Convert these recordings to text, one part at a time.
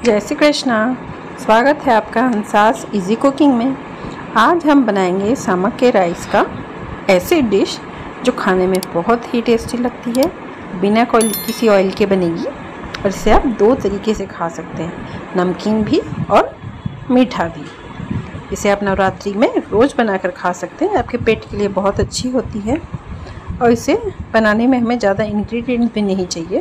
जय श्री कृष्णा। स्वागत है आपका हंसास इजी कुकिंग में। आज हम बनाएंगे सामक के राइस का ऐसी डिश जो खाने में बहुत ही टेस्टी लगती है, बिना किसी ऑयल के बनेगी और इसे आप दो तरीके से खा सकते हैं, नमकीन भी और मीठा भी। इसे आप नवरात्रि में रोज़ बनाकर खा सकते हैं, आपके पेट के लिए बहुत अच्छी होती है और इसे बनाने में हमें ज़्यादा इंग्रेडिएंट भी नहीं चाहिए।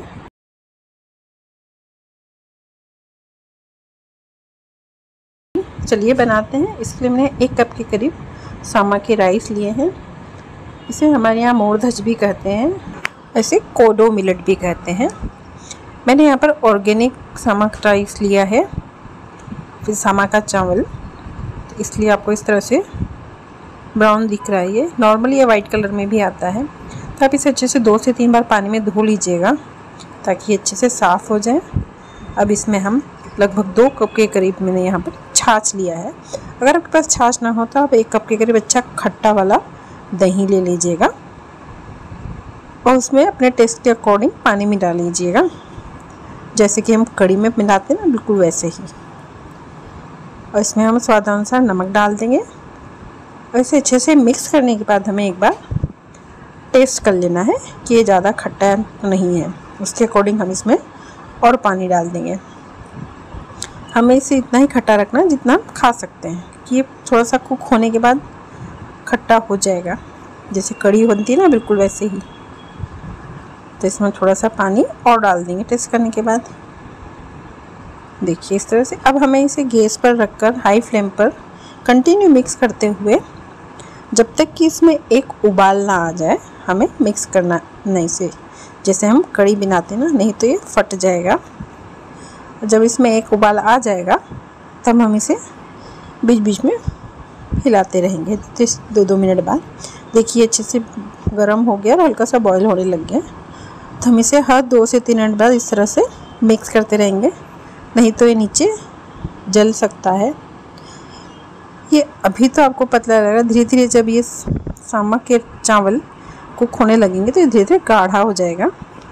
चलिए बनाते हैं। इसके लिए मैंने 1 कप के करीब सामा के राइस लिए हैं। इसे हमारे यहाँ मोर धज भी कहते हैं, ऐसे कोडो मिलेट भी कहते हैं। मैंने यहाँ पर ऑर्गेनिक सामा का राइस लिया है, फिर सामा का चावल, तो इसलिए आपको इस तरह से ब्राउन दिख रहा है। ये नॉर्मली ये वाइट कलर में भी आता है, तो आप इसे अच्छे से 2 से 3 बार पानी में धो लीजिएगा ताकि ये अच्छे से साफ़ हो जाए। अब इसमें हम लगभग 2 कप के करीब मैंने यहाँ पर छाछ लिया है। अगर आपके पास छाछ ना हो तो आप 1 कप के करीब अच्छा खट्टा वाला दही ले लीजिएगा और उसमें अपने टेस्ट के अकॉर्डिंग पानी मिला लीजिएगा, जैसे कि हम कढ़ी में मिलाते हैं ना, बिल्कुल वैसे ही। और इसमें हम स्वादानुसार नमक डाल देंगे और इसे अच्छे से मिक्स करने के बाद हमें एक बार टेस्ट कर लेना है कि ये ज़्यादा खट्टा नहीं है। उसके अकॉर्डिंग हम इसमें और पानी डाल देंगे। हमें इसे इतना ही खट्टा रखना है जितना आप खा सकते हैं, कि ये थोड़ा सा कुक होने के बाद खट्टा हो जाएगा, जैसे कढ़ी होती है ना, बिल्कुल वैसे ही। तो इसमें थोड़ा सा पानी और डाल देंगे टेस्ट करने के बाद। देखिए इस तरह से। अब हमें इसे गैस पर रखकर हाई फ्लेम पर कंटिन्यू मिक्स करते हुए जब तक कि इसमें एक उबाल ना आ जाए हमें मिक्स करना नहीं से, जैसे हम कढ़ी बनाते हैं ना, नहीं तो ये फट जाएगा। जब इसमें एक उबाल आ जाएगा तब हम इसे बीच बीच में हिलाते रहेंगे 2-2 मिनट बाद। देखिए अच्छे से गर्म हो गया और हल्का सा बॉईल होने लग गया, तो हम इसे हर 2 से 3 मिनट बाद इस तरह से मिक्स करते रहेंगे, नहीं तो ये नीचे जल सकता है। ये अभी तो आपको पता लग रहा है, धीरे धीरे जब ये सामा के चावल कुक होने लगेंगे तो ये धीरे धीरे गाढ़ा हो जाएगा।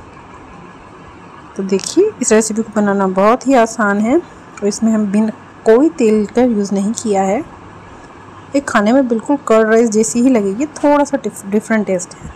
तो देखिए इस रेसिपी को बनाना बहुत ही आसान है और इसमें हम बिना कोई तेल का यूज़ नहीं किया है। ये खाने में बिल्कुल कर्ड राइस जैसी ही लगेगी, थोड़ा सा डिफरेंट टेस्ट है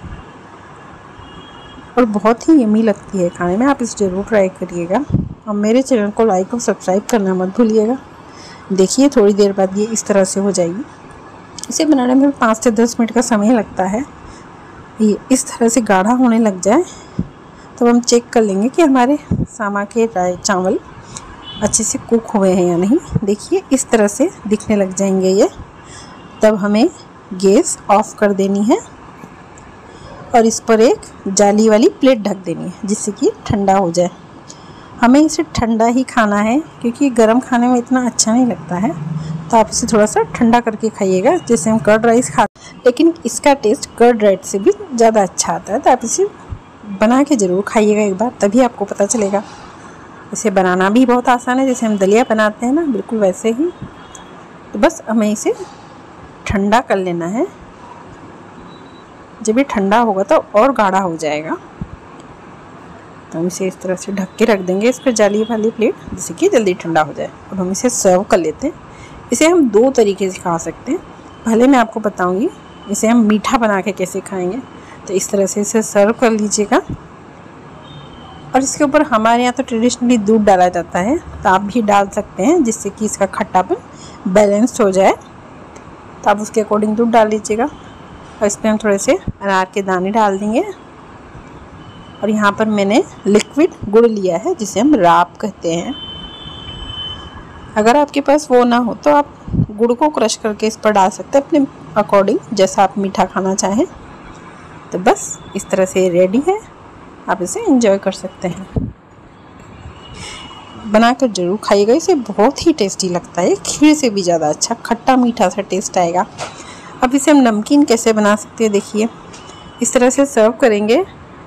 और बहुत ही यमी लगती है खाने में। आप इसे ज़रूर ट्राई करिएगा और मेरे चैनल को लाइक और सब्सक्राइब करना मत भूलिएगा। देखिए थोड़ी देर बाद ये इस तरह से हो जाएगी। इसे बनाने में 5 से 10 मिनट का समय लगता है। ये इस तरह से गाढ़ा होने लग जाए तो हम चेक कर लेंगे कि हमारे सामा के चावल अच्छे से कुक हुए हैं या नहीं। देखिए इस तरह से दिखने लग जाएंगे ये, तब हमें गैस ऑफ कर देनी है और इस पर एक जाली वाली प्लेट ढक देनी है जिससे कि ठंडा हो जाए। हमें इसे ठंडा ही खाना है क्योंकि गर्म खाने में इतना अच्छा नहीं लगता है, तो आप इसे थोड़ा सा ठंडा करके खाइएगा, जैसे हम कर्ड राइस खाते हैं, लेकिन इसका टेस्ट कर्ड राइस से भी ज़्यादा अच्छा आता है। तो आप इसे बना के ज़रूर खाइएगा एक बार, तभी आपको पता चलेगा। इसे बनाना भी बहुत आसान है, जैसे हम दलिया बनाते हैं ना, बिल्कुल वैसे ही। तो बस हमें इसे ठंडा कर लेना है। जब ये ठंडा होगा तो और गाढ़ा हो जाएगा, तो हम इसे इस तरह से ढक के रख देंगे इस पर जाली वाली प्लेट, जिससे कि जल्दी ठंडा हो जाए। अब हम इसे सर्व कर लेते हैं। इसे हम 2 तरीके से खा सकते हैं। पहले मैं आपको बताऊँगी इसे हम मीठा बना के कैसे खाएँगे। तो इस तरह से इसे सर्व कर लीजिएगा और इसके ऊपर हमारे यहाँ तो ट्रेडिशनली दूध डाला जाता है, तो आप भी डाल सकते हैं, जिससे कि इसका खट्टापन बैलेंस्ड हो जाए। तो आप उसके अकॉर्डिंग दूध डाल लीजिएगा और इस पर हम थोड़े से अनार के दाने डाल देंगे। और यहाँ पर मैंने लिक्विड गुड़ लिया है जिसे हम राब कहते हैं। अगर आपके पास वो ना हो तो आप गुड़ को क्रश करके इस पर डाल सकते हैं अपने अकॉर्डिंग, जैसा आप मीठा खाना चाहें। तो बस इस तरह से रेडी है, आप इसे एंजॉय कर सकते हैं। बनाकर ज़रूर खाइएगा, इसे बहुत ही टेस्टी लगता है, खीर से भी ज़्यादा अच्छा खट्टा मीठा सा टेस्ट आएगा। अब इसे हम नमकीन कैसे बना सकते हैं, देखिए इस तरह से सर्व करेंगे।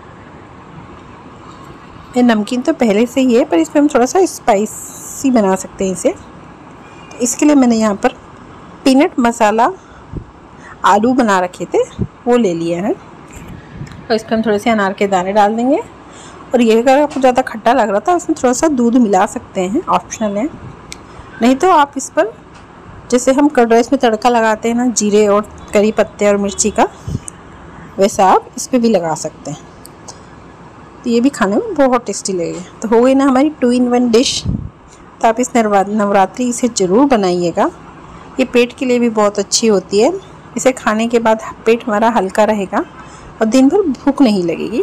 ये नमकीन तो पहले से ही है, पर इसमें हम थोड़ा सा स्पाइसी बना सकते हैं इसे। तो इसके लिए मैंने यहाँ पर पीनट मसाला आलू बना रखे थे, वो ले लिए हैं और इस पर हम थोड़े से अनार के दाने डाल देंगे और ये अगर आपको ज़्यादा खट्टा लग रहा था इसमें थोड़ा सा दूध मिला सकते हैं, ऑप्शनल है। नहीं तो आप इस पर जैसे हम कर्ड राइस में तड़का लगाते हैं ना, जीरे और करी पत्ते और मिर्ची का, वैसा आप इस पर भी लगा सकते हैं। तो ये भी खाने में बहुत टेस्टी लगेगा। तो हो गई ना हमारी 2 in 1 डिश। तो आप इस नवरात्रि इसे ज़रूर बनाइएगा। ये पेट के लिए भी बहुत अच्छी होती है। इसे खाने के बाद पेट हमारा हल्का रहेगा और दिन भर भूख नहीं लगेगी।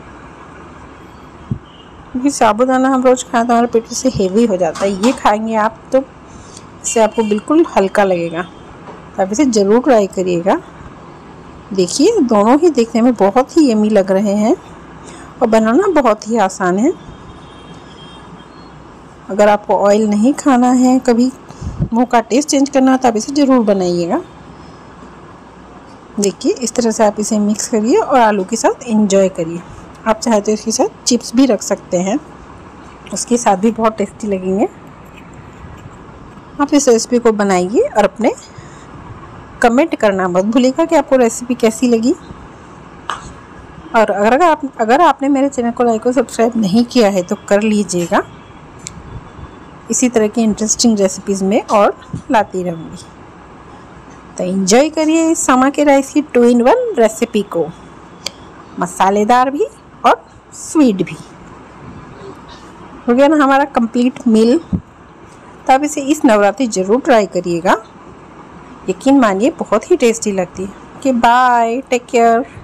क्योंकि साबूदाना हम रोज़ खाएं तो हमारे पेट से हेवी हो जाता है। ये खाएंगे आप तो इससे आपको बिल्कुल हल्का लगेगा। तो आप इसे ज़रूर ट्राई करिएगा। देखिए दोनों ही देखने में बहुत ही यम्मी लग रहे हैं और बनाना बहुत ही आसान है। अगर आपको ऑयल नहीं खाना है, कभी मुंह का टेस्ट चेंज करना है, तो आप इसे ज़रूर बनाइएगा। देखिए इस तरह से आप इसे मिक्स करिए और आलू के साथ एंजॉय करिए। आप चाहे तो इसके साथ चिप्स भी रख सकते हैं, उसके साथ भी बहुत टेस्टी लगेंगे। आप इस रेसिपी को बनाइए और अपने कमेंट करना मत भूलिएगा कि आपको रेसिपी कैसी लगी। और अगर आपने मेरे चैनल को लाइक और सब्सक्राइब नहीं किया है तो कर लीजिएगा। इसी तरह की इंटरेस्टिंग रेसिपीज़ में और लाती रहूँगी। तो एंजॉय करिए इस समा के राइस की 2 in 1 रेसिपी को, मसालेदार भी और स्वीट भी। हो गया ना हमारा कंप्लीट मील। तो आप इसे इस नवरात्रि ज़रूर ट्राई करिएगा। यकीन मानिए बहुत ही टेस्टी लगती है। Okay bye, take care.